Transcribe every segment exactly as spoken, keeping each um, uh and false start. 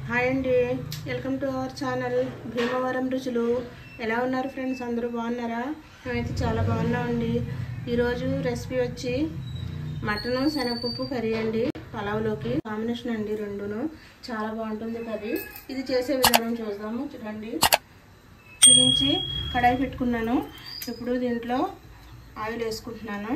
Hi అండి, welcome to our channel Bhimavaram రుచులు. ఎలా ఉన్నారు ఫ్రెండ్స్? అందరూ బాగున్నారా? మేమైతే చాలా బాగున్నామండి. ఈరోజు రెసిపీ వచ్చి మటను శనగపప్పు కర్రీ అండి. పలావ్లోకి కాంబినేషన్ అండి. రెండును చాలా బాగుంటుంది కర్రీ. ఇది చేసే విధానం చూద్దాము. చూడండి, చూపించి కడాయి పెట్టుకున్నాను. ఇప్పుడు దీంట్లో ఆయిల్ వేసుకుంటున్నాను.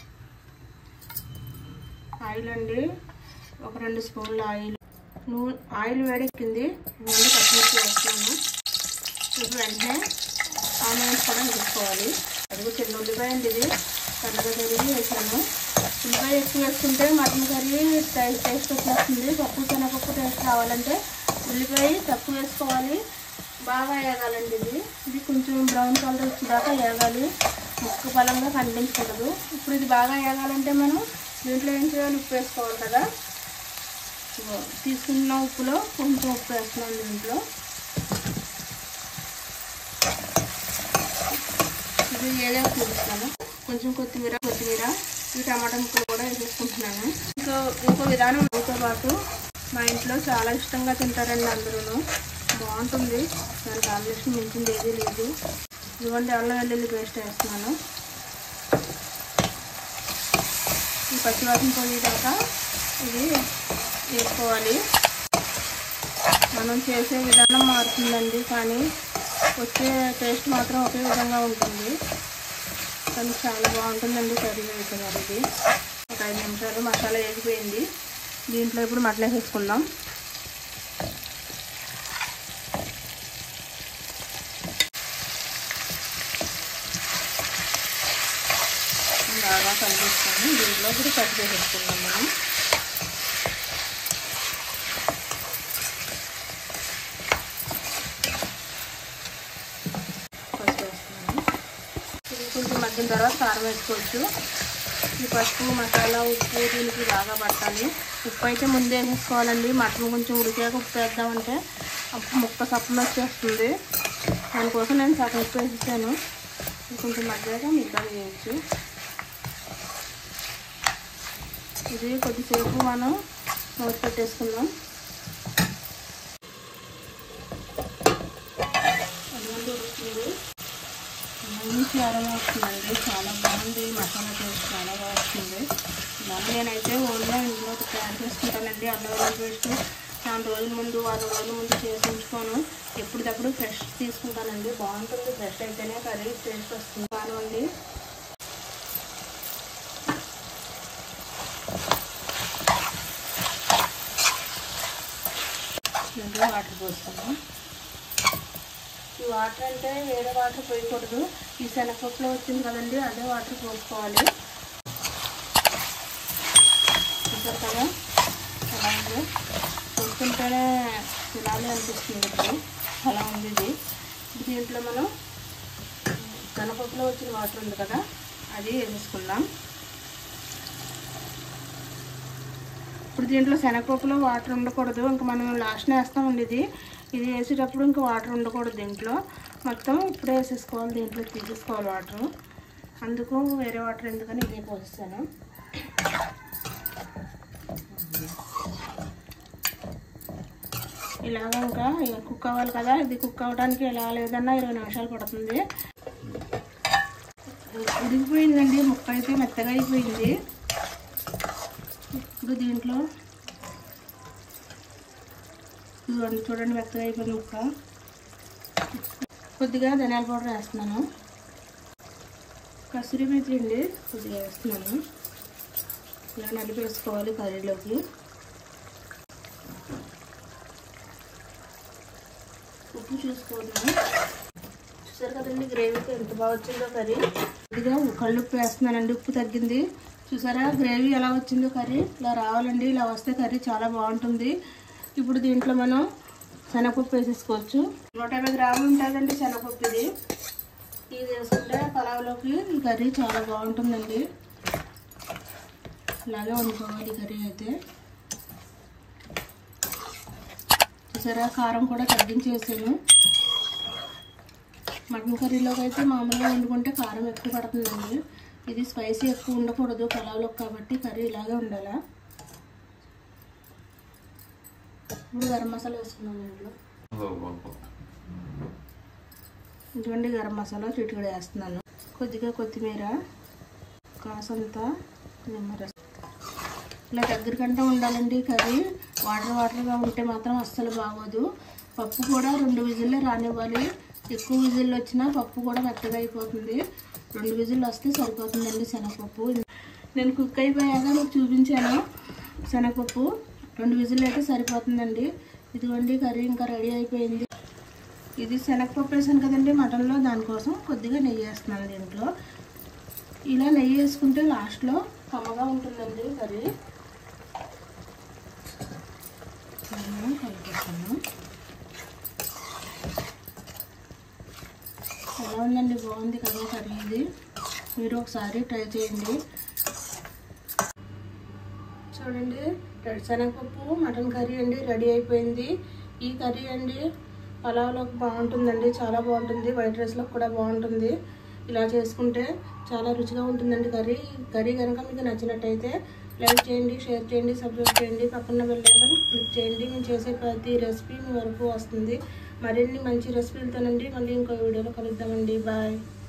ఆయిల్ అండి, ఒక రెండు స్పూన్ల ఆయిల్. నూనె ఆయిల్ వేడెక్కింది. నూనె పచ్చిమిర్చి వేస్తున్నాను. ఇప్పుడు వెంటనే ఆనియన్స్ కూడా వేసుకోవాలి. అది చిన్న ఉల్లిపాయ అండి, ఇది పెద్దగా తరిగి వేసాను. ఉల్లిపాయ ఎక్కువ వేసుకుంటే మటన్ కర్రీ టేస్ట్ వచ్చేస్తుంది. పప్పు శనగపప్పు టేస్ట్ రావాలంటే ఉల్లిపాయ తక్కువ వేసుకోవాలి. బాగా వేగాలండి. ఇది ఇది కొంచెం బ్రౌన్ కలర్ వచ్చేదాకా వేగాలి. ముక్క బలంగా కనిపించకూడదు. ఇప్పుడు ఇది బాగా వేగాలంటే మనం దీంట్లో ఏం చేయాలి? ఉప్పు వేసుకోవాలి కదా. తీసుకున్న ఉప్పులో కొంచెం ఉప్పు వేస్తున్నాను. దీంట్లో ఇది ఏదో చూపిస్తాను. కొంచెం కొత్తిమీర కొత్తిమీర ఈ టమాటా ముక్కలు కూడా వేసేసుకుంటున్నాను. ఇంకో ఇంకో విధానం తో పాటు మా ఇంట్లో చాలా ఇష్టంగా తింటారండి అందరూ. బాగుంటుంది. దాని కాంబినేషన్ మించింది ఏదీ లేదు. ఇదిగోండి, అల్లం వెల్లుల్లి పేస్ట్ వేస్తున్నాను. ఈ పచ్చివాసన పోయేదాకా ఇది వేసుకోవాలి. మనం చేసే విధానం మారుతుందండి, కానీ వచ్చే టేస్ట్ మాత్రం ఒకే విధంగా ఉంటుంది. కానీ చాలా బాగుంటుందండి కర్రీ అయితే. మరి ఇది ఒక ఐదు నిమిషాలు మసాలా వేగిపోయింది. దీంట్లో ఇప్పుడు మటన్ వేసేసుకుందాం. బాగా కలిపిస్తాము. దీంట్లో ఇప్పుడు కట్ చేసేసుకుందాం మనం. కొంచెం మగ్గిన తర్వాత కారం వేసుకోవచ్చు. ఈ పసుపు మసాలా ఉప్పు దీనికి బాగా పట్టాలి. ఉప్పు అయితే ముందే వేసుకోవాలండి. మటన్ కొంచెం ఉడికాక ఉప్పు వేద్దామంటే ముక్క సప్పన వచ్చేస్తుంది. దానికోసం నేను సగం ఉప్పు వేసేసాను. కొంచెం మగ్గాక మిగతా వేయచ్చు. ఇది కొద్దిసేపు మనం మూత పెట్టేసుకుందాం. ఉడుకుతుంది. మంచి అరవ వస్తుందండి. చాలా బాగుంది. మసాలా టేస్ట్ చాలా బాగా వస్తుంది. దాన్ని నేనైతే ఓన్గా ఇంట్లో తయారు చేసుకుంటానండి. అల్లం వెల్లుల్లి పేస్ట్ చాలా రోజుల ముందు వారం రోజుల ముందు చేసి ఉంచుకోను. ఎప్పటికప్పుడు ఫ్రెష్ తీసుకుంటానండి. బాగుంటుంది. ఫ్రెష్ అయితేనే కర్రీ టేస్ట్ వస్తుంది. కానివ్వండి, దీంట్లో వాటర్ పోస్తాము. ఈ వాటర్ అంటే వేరే వాటర్ పోయకూడదు. ఈ శనగపప్పులో వచ్చింది కదండి, అదే వాటర్ పోసుకోవాలి. చూసారు కదా ఎలా ఉంది. పోసుకుంటేనే తినాలి అనిపిస్తుంది. ఇప్పుడు అలా ఉంది ఇది. దీంట్లో మనం శనగపప్పులో వచ్చిన వాటర్ ఉంది కదా, అది వేసుకుందాం. ఇప్పుడు దీంట్లో శనగపప్పులో వాటర్ ఉండకూడదు. ఇంకా మనం లాస్ట్నే వేస్తామండి. ఇది ఇది వేసేటప్పుడు ఇంకా వాటర్ ఉండకూడదు. దీంట్లో మొత్తం ఇప్పుడే వేసేసుకోవాలి. దీంట్లో తీసేసుకోవాలి వాటర్. అందుకు వేరే వాటర్ ఎందుకని ఇదే పోస్తాను. ఇలాగ ఇంకా కుక్ అవ్వాలి కదా. ఇది కుక్ అవ్వడానికి ఎలా లేదన్నా ఇరవై నిమిషాలు పడుతుంది. ఉడికిపోయిందండి. ముక్క అయితే మెత్తగా అయిపోయింది. ఇప్పుడు దీంట్లో చూడండి చూడండి మెత్తగా అయిపోయింది ముక్క. కొద్దిగా ధనియాల పౌడర్ వేస్తున్నాను. కసూరి మేతి అండి కొద్దిగా వేస్తున్నాను. ఇలా నలిపి వేసుకోవాలి కర్రీలోకి. ఉప్పు చూసుకుంటున్నాను. చూసారు కదండి గ్రేవీకి ఎంత బాగా వచ్చిందో కర్రీ. కొద్దిగా కళ్ళుప్పు వేస్తున్నానండి. ఉప్పు తగ్గింది. చూసారా గ్రేవీ ఎలా వచ్చిందో కర్రీ. ఇలా రావాలండి. ఇలా వస్తే కర్రీ చాలా బాగుంటుంది. ఇప్పుడు దీంట్లో మనం శనగపప్పు వేసేసుకోవచ్చు. నూట యాభై గ్రాములు ఉంటుందండి శనగపప్పు. ఇది ఇది వేసుకుంటే పలావ్లోకి ఈ కర్రీ చాలా బాగుంటుందండి. ఇలాగే వండుకోవాలి ఈ కర్రీ అయితే. చూసారా కారం కూడా తగ్గించేసాను. మటన్ కర్రీలోకి అయితే మామూలుగా వండుకుంటే కారం ఎక్కువ పడుతుందండి. ఇది స్పైసీ ఎక్కువ ఉండకూడదు పలావ్లోకి, కాబట్టి కర్రీ ఇలాగే ఉండాలా. ఇప్పుడు గరం మసాలా వేసుకున్నాం ఇంట్లో. ఇటువంటి గరం మసాలా చిటికెడు వేస్తున్నాను. కొద్దిగా కొత్తిమీర, కాసంత నిమ్మరసం. ఇలా దగ్గరకంటే ఉండాలండి కర్రీ. వాటర్ వాటర్గా ఉంటే మాత్రం అస్సలు బాగోదు. పప్పు కూడా రెండు విజిల్లే రానివ్వాలి. ఎక్కువ విజిల్లు వచ్చినా పప్పు కూడా మెత్తగా అయిపోతుంది. రెండు విజిల్లు వస్తే సరిపోతుందండి శనగపప్పు. నేను కుక్ అయిపోయాక మీకు చూపించాను శనగపప్పు. రెండు విజిల్లు అయితే సరిపోతుందండి. ఇదిగోండి కర్రీ ఇంకా రెడీ అయిపోయింది. ఇది శనగపప్పు వేసాను కదండి మటన్లో, దానికోసం కొద్దిగా నెయ్యి వేస్తున్నాను దీంట్లో. ఇలా నెయ్యి వేసుకుంటే లాస్ట్లో కమ్మగా ఉంటుందండి కర్రీ. కలిపేస్తాను. ఎలా ఉందండి? బాగుంది కదా కర్రీ. ఇది మీరు ఒకసారి ట్రై చేయండి. చూడండి శనగపప్పు మటన్ కర్రీ అండి రెడీ అయిపోయింది. ఈ కర్రీ అండి పలావ్లోకి బాగుంటుందండి, చాలా బాగుంటుంది. వైట్ రైస్లో కూడా బాగుంటుంది. ఇలా చేసుకుంటే చాలా రుచిగా ఉంటుందండి కర్రీ. కర్రీ కనుక మీకు నచ్చినట్టయితే లైక్ చేయండి, షేర్ చేయండి, సబ్స్క్రైబ్ చేయండి, పక్కన బెల్ ఐకాన్ క్లిక్ చేయండి. నేను చేసే ప్రతి రెసిపీ మీ వరకు వస్తుంది. మరిన్ని మంచి రెసిపీలతోనండి మళ్ళీ ఇంకో వీడియోలో కలుద్దామండి. బాయ్.